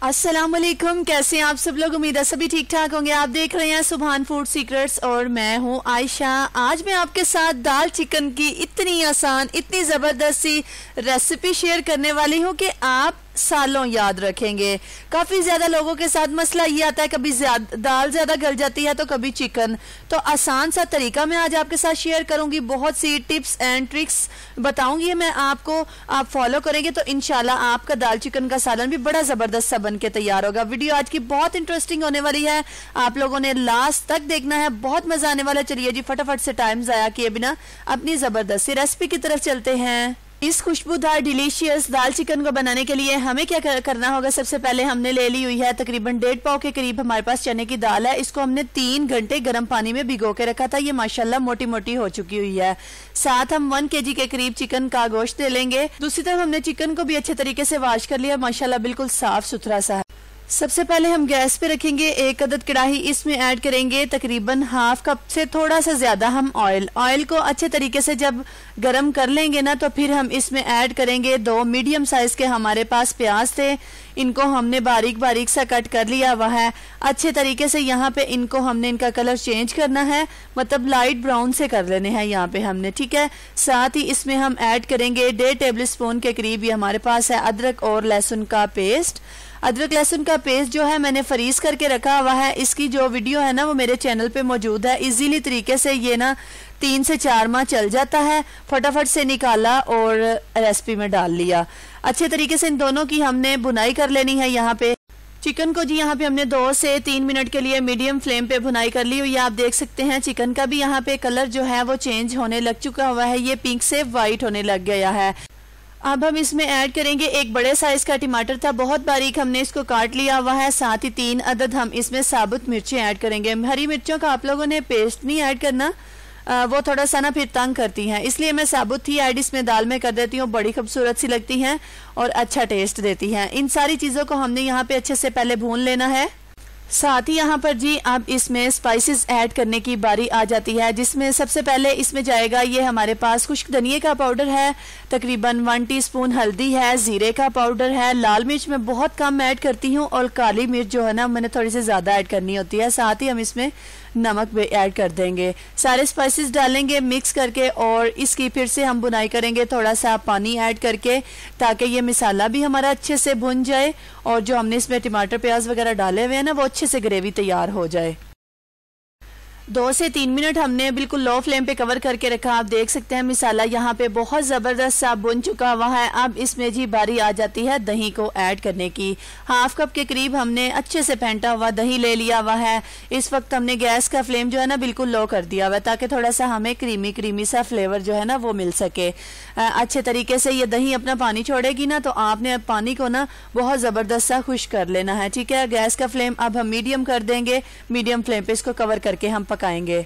अस्सलामुअलैकुम, कैसे हैं आप सब लोग। उम्मीद है सभी ठीक ठाक होंगे। आप देख रहे हैं सुभान फूड सीक्रेट्स और मैं हूं आयशा। आज मैं आपके साथ दाल चिकन की इतनी आसान, इतनी ज़बरदस्त सी रेसिपी शेयर करने वाली हूं कि आप सालों याद रखेंगे। काफ़ी ज़्यादा लोगों के साथ मसला ये आता है, कभी दाल ज़्यादा गल जाती है तो कभी चिकन। तो आसान सा तरीका मैं आज आपके साथ शेयर करूंगी। बहुत सी टिप्स एंड ट्रिक्स बताऊंगी मैं आपको, आप फॉलो करेंगे तो इंशाल्लाह आपका दाल चिकन का सालन भी बड़ा ज़बरदस्त सा बन के तैयार होगा। वीडियो आज की बहुत इंटरेस्टिंग होने वाली है, आप लोगों ने लास्ट तक देखना है, बहुत मज़ा आने वाला है। चलिए जी फटाफट से टाइम ज़ाया किए बिना अपनी ज़बरदस्त सी रेसिपी की तरफ चलते हैं। इस खुशबूदार डिलीशियस दाल चिकन को बनाने के लिए हमें क्या करना होगा। सबसे पहले हमने ले ली हुई है तकरीबन 1.5 पाव के करीब हमारे पास चने की दाल है। इसको हमने 3 घंटे गर्म पानी में भिगो के रखा था। ये माशाल्लाह मोटी मोटी हो चुकी हुई है। साथ हम 1 kg के करीब चिकन का गोश्त ले लेंगे। दूसरी तरफ हमने चिकन को भी अच्छे तरीके से वॉश कर लिया, माशाल्लाह बिल्कुल साफ सुथरा सा है। सबसे पहले हम गैस पे रखेंगे 1 अदद कढ़ाई। इसमें ऐड करेंगे तकरीबन हाफ कप से थोड़ा सा ज्यादा हम ऑयल को अच्छे तरीके से जब गरम कर लेंगे ना, तो फिर हम इसमें ऐड करेंगे 2 मीडियम साइज के हमारे पास प्याज थे। इनको हमने बारीक बारीक सा कट कर लिया हुआ है। अच्छे तरीके से यहाँ पे इनको हमने इनका कलर चेंज करना है, मतलब लाइट ब्राउन से कर लेने हैं यहाँ पे हमने, ठीक है। साथ ही इसमें हम ऐड करेंगे 1.5 टेबल स्पून के करीब ये हमारे पास है अदरक और लहसुन का पेस्ट। अदरक लहसुन का पेस्ट जो है मैंने फ्रीज करके रखा हुआ है। इसकी जो वीडियो है ना वो मेरे चैनल पे मौजूद है। इजीली तरीके से ये ना 3 से 4 माह चल जाता है। फटाफट से निकाला और रेसिपी में डाल लिया। अच्छे तरीके से इन दोनों की हमने भुनाई कर लेनी है। यहाँ पे चिकन को जी यहाँ पे हमने 2 से 3 मिनट के लिए मीडियम फ्लेम पे भुनाई कर ली हुई है। आप देख सकते हैं चिकन का भी यहाँ पे कलर जो है वो चेंज होने लग चुका हुआ है, ये पिंक से वाइट होने लग गया है। अब हम इसमें ऐड करेंगे एक बड़े साइज का टमाटर था, बहुत बारीक हमने इसको काट लिया हुआ है। साथ ही 3 अदद हम इसमें साबुत मिर्चें ऐड करेंगे। हरी मिर्चों का आप लोगों ने पेस्ट नहीं ऐड करना, वो थोड़ा सा ना फिर तंग करती हैं, इसलिए मैं साबुत ही ऐड इसमें दाल में कर देती हूँ। बड़ी खूबसूरत सी लगती हैं और अच्छा टेस्ट देती हैं। इन सारी चीज़ों को हमने यहाँ पे अच्छे से पहले भून लेना है। साथ ही यहाँ पर जी अब इसमें स्पाइसेस ऐड करने की बारी आ जाती है, जिसमें सबसे पहले इसमें जाएगा ये हमारे पास खुश्क धनिए का पाउडर है, तकरीबन 1 टीस्पून हल्दी है, जीरे का पाउडर है, लाल मिर्च मैं बहुत कम ऐड करती हूँ और काली मिर्च जो है ना मैंने थोड़ी सी ज़्यादा ऐड करनी होती है। साथ ही हम इसमें नमक भी ऐड कर देंगे। सारे स्पाइसेस डालेंगे मिक्स करके और इसकी फिर से हम बुनाई करेंगे थोड़ा सा पानी ऐड करके, ताकि ये मसाला भी हमारा अच्छे से भुन जाए और जो हमने इसमें टमाटर प्याज वगैरह डाले हुए हैं ना वो अच्छे से ग्रेवी तैयार हो जाए। 2 से 3 मिनट हमने बिल्कुल लो फ्लेम पे कवर करके रखा। आप देख सकते हैं मसाला यहाँ पे बहुत ज़बरदस्त सा भुन चुका हुआ है। अब इसमें जी बारी आ जाती है दही को ऐड करने की। हाफ कप के करीब हमने अच्छे से फेंटा हुआ दही ले लिया हुआ है। इस वक्त हमने गैस का फ्लेम जो है ना बिल्कुल लो कर दिया हुआ है, ताकि थोड़ा सा हमें क्रीमी क्रीमी सा फ्लेवर जो है ना वो मिल सके। अच्छे तरीके से ये दही अपना पानी छोड़ेगी ना, तो आपने पानी को ना बहुत ज़बरदस्त सा खुश कर लेना है, ठीक है। गैस का फ्लेम अब हम मीडियम कर देंगे। मीडियम फ्लेम पे इसको कवर करके हम पकाएंगे।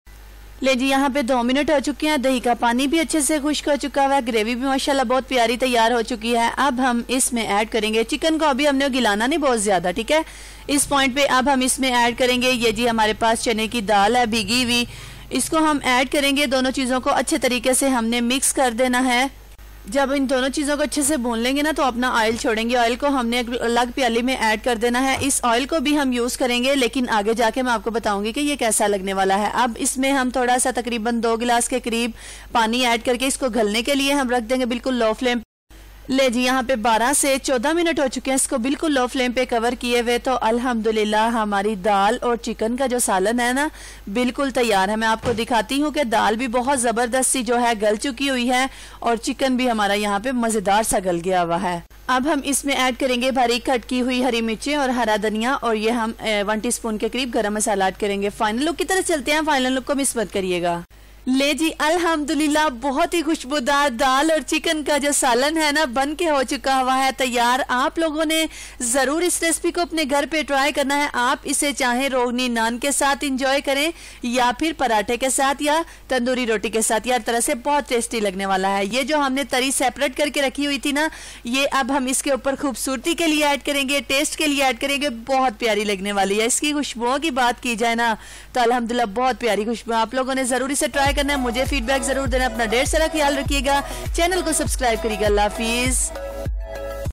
ले जी यहाँ पे 2 मिनट हो चुके हैं। दही का पानी भी अच्छे से खुश्क हो चुका हुआ है। ग्रेवी भी माशाल्लाह बहुत प्यारी तैयार हो चुकी है। अब हम इसमें ऐड करेंगे चिकन को। अभी हमने गिलाना नहीं बहुत ज्यादा, ठीक है। इस पॉइंट पे अब हम इसमें ऐड करेंगे ये जी हमारे पास चने की दाल है भीगी हुई, इसको हम ऐड करेंगे। दोनों चीजों को अच्छे तरीके से हमने मिक्स कर देना है। जब इन दोनों चीज़ों को अच्छे से भून लेंगे ना तो अपना ऑयल छोड़ेंगे। ऑयल को हमने एक अलग प्याली में ऐड कर देना है। इस ऑयल को भी हम यूज़ करेंगे, लेकिन आगे जाके मैं आपको बताऊंगी कि ये कैसा लगने वाला है। अब इसमें हम थोड़ा सा तकरीबन 2 गिलास के करीब पानी ऐड करके इसको घलने के लिए हम रख देंगे बिल्कुल लो फ्लेम। ले जी यहाँ पे 12 से 14 मिनट हो चुके हैं इसको बिल्कुल लो फ्लेम पे कवर किए हुए। तो अल्हम्दुलिल्लाह हमारी दाल और चिकन का जो सालन है ना बिल्कुल तैयार है। मैं आपको दिखाती हूँ कि दाल भी बहुत ज़बरदस्त सी जो है गल चुकी हुई है और चिकन भी हमारा यहाँ पे मज़ेदार सा गल गया हुआ है। अब हम इसमें ऐड करेंगे बारीक कट की हुई हरी मिर्चें और हरा धनिया, और ये हम 1 टीस्पून के करीब गरम मसाला ऐड करेंगे। फाइनल लुक की तरफ चलते हैं। फाइनल लुक को मिस मत करिएगा। ले जी अल्हम्दुलिल्लाह बहुत ही खुशबूदार दाल और चिकन का जो सालन है ना बन के हो चुका हुआ है तैयार। आप लोगों ने ज़रूर इस रेसिपी को अपने घर पे ट्राई करना है। आप इसे चाहे रोगनी नान के साथ इंजॉय करें या फिर पराठे के साथ या तंदूरी रोटी के साथ, यार तरह से बहुत टेस्टी लगने वाला है। ये जो हमने तरी सेपरेट करके रखी हुई थी ना, ये अब हम इसके ऊपर खूबसूरती के लिए ऐड करेंगे, टेस्ट के लिए ऐड करेंगे। बहुत प्यारी लगने वाली है। इसकी खुशबुओं की बात की जाए ना तो अल्हम्दुलिल्लाह बहुत प्यारी खुशबू। आप लोगों ने ज़रूर इसे ट्राई करना है। मुझे फीडबैक जरूर देना। अपना ढेर सारा ख्याल रखिएगा। चैनल को सब्सक्राइब करिएगा। अल्लाह हाफिज।